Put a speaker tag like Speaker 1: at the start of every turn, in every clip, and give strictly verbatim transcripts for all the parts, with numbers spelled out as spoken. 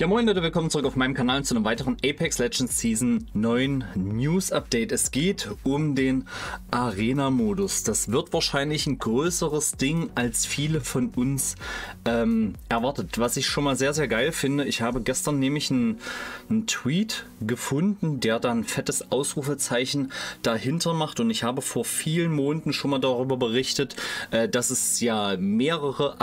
Speaker 1: Ja, moin Leute, willkommen zurück auf meinem Kanal zu einem weiteren Apex Legends Season neun News Update. Es geht um den Arena-Modus. Das wird wahrscheinlich ein größeres Ding, als viele von uns ähm, erwartet. Was ich schon mal sehr, sehr geil finde, ich habe gestern nämlich einen, einen Tweet gefunden, der dann ein fettes Ausrufezeichen dahinter macht. Und ich habe vor vielen Monaten schon mal darüber berichtet, äh, dass es ja mehrere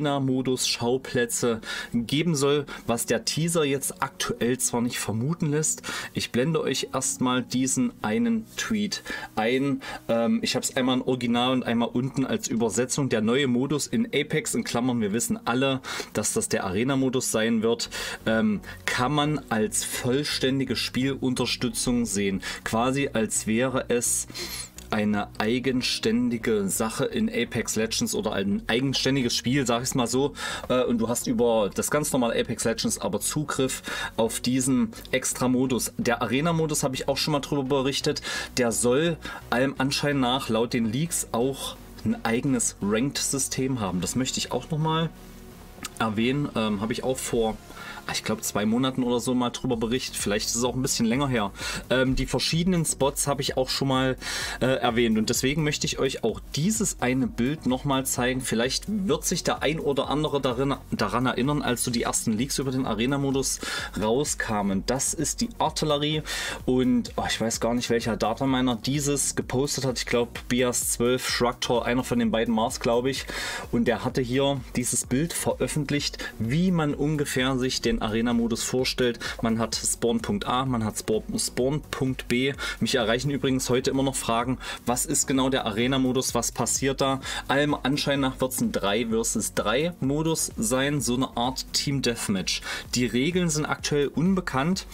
Speaker 1: Arena-Modus-Schauplätze geben soll, was der Teaser jetzt aktuell zwar nicht vermuten lässt. Ich blende euch erstmal diesen einen Tweet ein. Ähm, ich habe es einmal im Original und einmal unten als Übersetzung. Der neue Modus in Apex, in Klammern, wir wissen alle, dass das der Arena-Modus sein wird, ähm, kann man als vollständige Spielunterstützung sehen. Quasi als wäre es eine eigenständige Sache in Apex Legends oder ein eigenständiges Spiel, sag ich es mal so. Und du hast über das ganz normale Apex Legends aber Zugriff auf diesen extra Modus. Der Arena-Modus habe ich auch schon mal drüber berichtet. Der soll allem Anschein nach laut den Leaks auch ein eigenes Ranked-System haben. Das möchte ich auch nochmal erwähnen. Ähm, habe ich auch vor, ich glaube, zwei Monaten oder so mal drüber berichtet. Vielleicht ist es auch ein bisschen länger her. Ähm, die verschiedenen Spots habe ich auch schon mal äh, erwähnt. Und deswegen möchte ich euch auch dieses eine Bild nochmal zeigen. Vielleicht wird sich der ein oder andere darin, daran erinnern, als so die ersten Leaks über den Arena-Modus rauskamen. Das ist die Artillerie. Und oh, ich weiß gar nicht, welcher Dataminer dieses gepostet hat. Ich glaube, Bias zwölf, Shrugtor, einer von den beiden Mars, glaube ich. Und der hatte hier dieses Bild veröffentlicht, wie man ungefähr sich den Arena-Modus vorstellt. Man hat Spawn.Punkt A, man hat Spawn.B. B. Mich erreichen übrigens heute immer noch Fragen, was ist genau der Arena-Modus, was passiert da? Allem Anschein nach wird es ein drei versus drei Modus sein, so eine Art Team Deathmatch. Die Regeln sind aktuell unbekannt.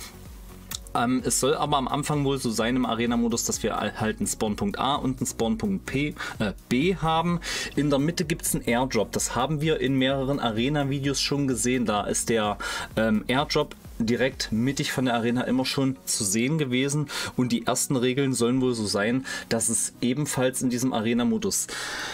Speaker 1: Ähm, es soll aber am Anfang wohl so sein im Arena-Modus, dass wir halt einen Spawn.Punkt A und einen Spawn.Punkt äh, B haben. In der Mitte gibt es einen Airdrop. Das haben wir in mehreren Arena-Videos schon gesehen. Da ist der ähm, Airdrop direkt mittig von der Arena immer schon zu sehen gewesen. Und die ersten Regeln sollen wohl so sein, dass es ebenfalls in diesem Arena-Modus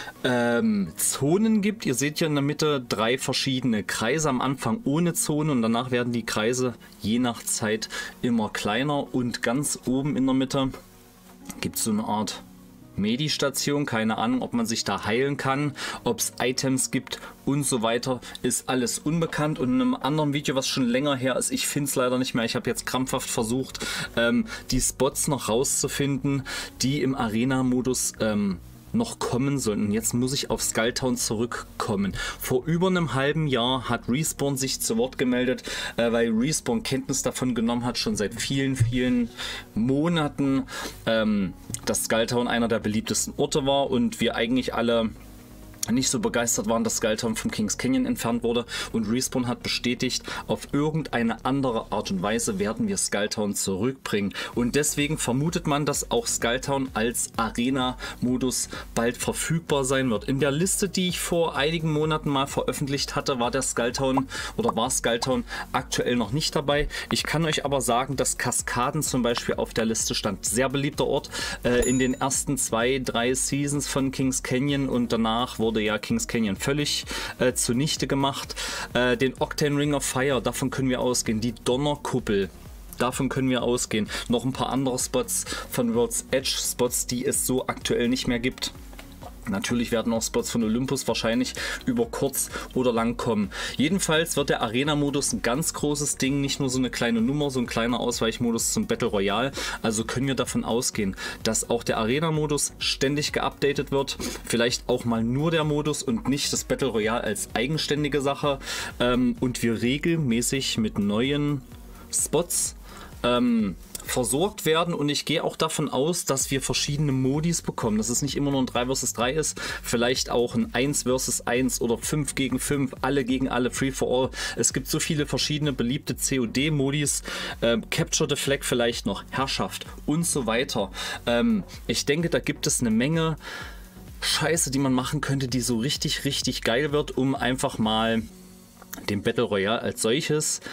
Speaker 1: ähm, Zonen gibt. Ihr seht hier in der Mitte drei verschiedene Kreise, am Anfang ohne Zone und danach werden die Kreise je nach Zeit immer kleiner. Und ganz oben in der Mitte gibt es so eine Art Medistation, keine Ahnung, ob man sich da heilen kann, ob es Items gibt und so weiter, ist alles unbekannt. Und in einem anderen Video, was schon länger her ist, ich finde es leider nicht mehr, ich habe jetzt krampfhaft versucht, ähm, die Spots noch rauszufinden, die im Arena-Modus ähm, noch kommen sollten. Jetzt muss ich auf Skulltown zurückkommen. Vor über einem halben Jahr hat Respawn sich zu Wort gemeldet, äh, weil Respawn Kenntnis davon genommen hat, schon seit vielen, vielen Monaten, ähm, dass Skulltown einer der beliebtesten Orte war und wir eigentlich alle nicht so begeistert waren, dass Skulltown vom Kings Canyon entfernt wurde, und Respawn hat bestätigt, auf irgendeine andere Art und Weise werden wir Skulltown zurückbringen, und deswegen vermutet man, dass auch Skulltown als Arena-Modus bald verfügbar sein wird. In der Liste, die ich vor einigen Monaten mal veröffentlicht hatte, war der Skulltown oder war Skulltown aktuell noch nicht dabei. Ich kann euch aber sagen, dass Kaskaden zum Beispiel auf der Liste stand. Sehr beliebter Ort äh, in den ersten zwei, drei Seasons von Kings Canyon, und danach wurde ja Kings Canyon völlig äh, zunichte gemacht. Äh, den Octane Ring of Fire, davon können wir ausgehen. Die Donnerkuppel, davon können wir ausgehen. Noch ein paar andere Spots von World's Edge, Spots, die es so aktuell nicht mehr gibt. Natürlich werden auch Spots von Olympus wahrscheinlich über kurz oder lang kommen. Jedenfalls wird der Arena-Modus ein ganz großes Ding, nicht nur so eine kleine Nummer, so ein kleiner Ausweichmodus zum Battle Royale. Also können wir davon ausgehen, dass auch der Arena-Modus ständig geupdatet wird. Vielleicht auch mal nur der Modus und nicht das Battle Royale als eigenständige Sache. Ähm, und wir regelmäßig mit neuen Spots ähm, versorgt werden, und ich gehe auch davon aus, dass wir verschiedene Modis bekommen, dass es nicht immer nur ein drei versus drei ist, vielleicht auch ein eins versus eins oder fünf gegen fünf, alle gegen alle, Free for All. Es gibt so viele verschiedene beliebte C O D-Modis, ähm, Capture the Flag vielleicht noch, Herrschaft und so weiter. Ähm, ich denke, da gibt es eine Menge Scheiße, die man machen könnte, die so richtig, richtig geil wird, um einfach mal den Battle Royale als solches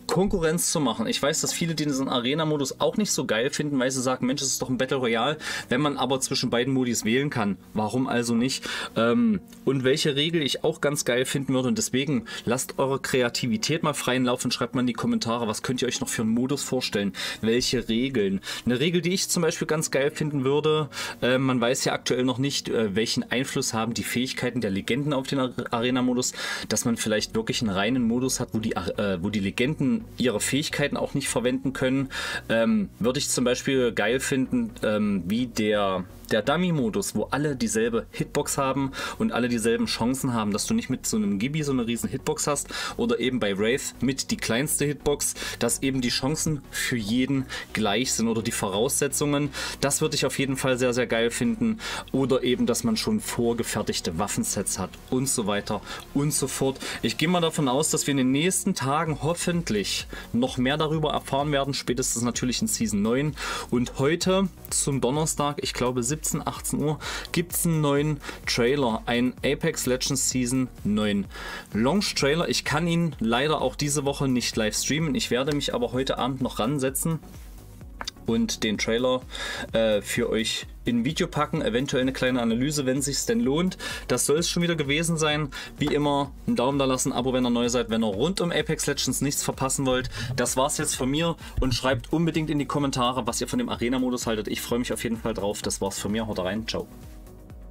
Speaker 1: Konkurrenz zu machen. Ich weiß, dass viele diesen Arena-Modus auch nicht so geil finden, weil sie sagen, Mensch, es ist doch ein Battle Royale, wenn man aber zwischen beiden Modis wählen kann. Warum also nicht? Ähm, und welche Regel ich auch ganz geil finden würde, und deswegen lasst eure Kreativität mal freien Lauf und schreibt mal in die Kommentare, was könnt ihr euch noch für einen Modus vorstellen? Welche Regeln? Eine Regel, die ich zum Beispiel ganz geil finden würde, äh, man weiß ja aktuell noch nicht, äh, welchen Einfluss haben die Fähigkeiten der Legenden auf den Arena-Modus, dass man vielleicht wirklich einen reinen Modus hat, wo die, äh, wo die Legenden ihre Fähigkeiten auch nicht verwenden können. Ähm, würde ich zum Beispiel geil finden, ähm, wie der, der Dummy-Modus, wo alle dieselbe Hitbox haben und alle dieselben Chancen haben, dass du nicht mit so einem Gibi so eine riesen Hitbox hast oder eben bei Wraith mit die kleinste Hitbox, dass eben die Chancen für jeden gleich sind oder die Voraussetzungen. Das würde ich auf jeden Fall sehr, sehr geil finden. Oder eben, dass man schon vorgefertigte Waffensets hat und so weiter und so fort. Ich gehe mal davon aus, dass wir in den nächsten Tagen hoffentlich noch mehr darüber erfahren werden, spätestens natürlich in Season neun. Und heute zum Donnerstag, ich glaube siebzehn, achtzehn Uhr, gibt es einen neuen Trailer, ein Apex Legends Season neun Launch Trailer. Ich kann ihn leider auch diese Woche nicht live streamen. Ich werde mich aber heute Abend noch ransetzen und den Trailer äh, für euch in ein Video packen, eventuell eine kleine Analyse, wenn es sich denn lohnt. Das soll es schon wieder gewesen sein. Wie immer, einen Daumen da lassen, Abo, wenn ihr neu seid, wenn ihr rund um Apex Legends nichts verpassen wollt. Das war's jetzt von mir und schreibt unbedingt in die Kommentare, was ihr von dem Arena-Modus haltet. Ich freue mich auf jeden Fall drauf. Das war's von mir. Haut rein. Ciao.